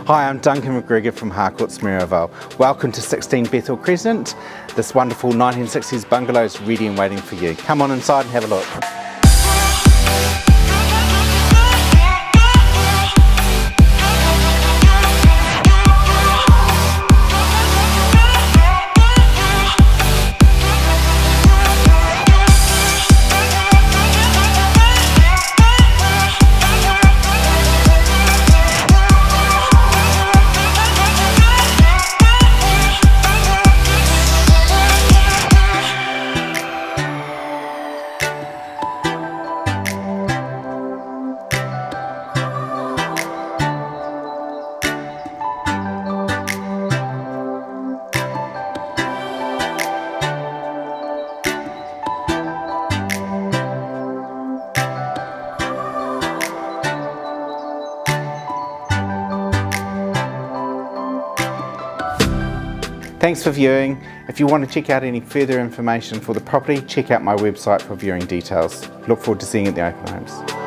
Hi, I'm Duncan McGregor from Harcourts, Maryvale. Welcome to 16 Bethel Crescent. This wonderful 1960s bungalow is ready and waiting for you. Come on inside and have a look. Thanks for viewing. If you want to check out any further information for the property, check out my website for viewing details. Look forward to seeing you at the open homes.